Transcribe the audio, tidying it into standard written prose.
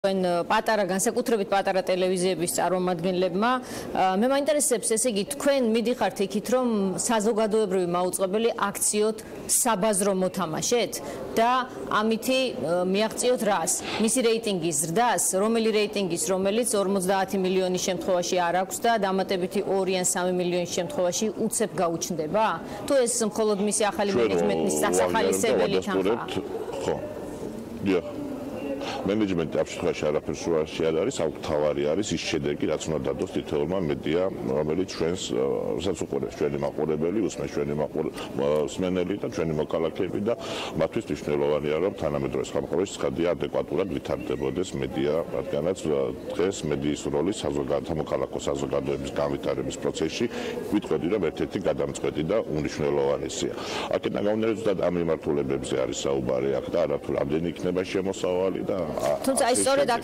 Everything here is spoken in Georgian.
პატარა განსაკუთრებით პატარა ტელევიზიების წარმომადგენლებმა მე მაინტერესებს ესე იგი თქვენ მიდიხართ იქით რომ საზოგადოებრივი მაუწყებელი აქციოთ საბაზრო მოთამაშეთ და ამითი მიაღწიოთ რას მისი რეიტინგის ზრდას რომელი რეიტინგის რომელიც 50 მილიონის შემთხვევაში არ აქვს და დამატებითი 2 ან 3 მილიონის შემთხვევაში უცებ გაუჩნდება თუ ეს მხოლოდ მისი ახალი მენეჯმენტის სახალისებელი თანხა ხო დიახ მენეჯმენტი ამ შემთხვევაში არაფერს არ არის, თავარი არის ის შედეგი, რაც უნდა დადოს თითოეულმა მედია, რომელიც ჩვენს უყურებს ჩვენი მაყურებელი, უსმენს ჩვენი მსმენელი და ჩვენი მოქალაქეები და მათთვის მნიშვნელოვანია, რომ თანამედროვე ხალხის ცხადია ადეკვატურად ვითარდებოდეს მედია, რადგანაც დღეს მედიის როლი მოქალაქო საზოგადოების განვითარების პროცესში ვიტყოდი, რომ ერთ-ერთი გადამწყვეტი და უნიშნელოვანესია. აქედან გამომდინარე, ამ მიმართულებებზე არის საუბარი აქ და არათუ რამდენი იქნება შემოსავალი და თუმცა აი სწორედ აქ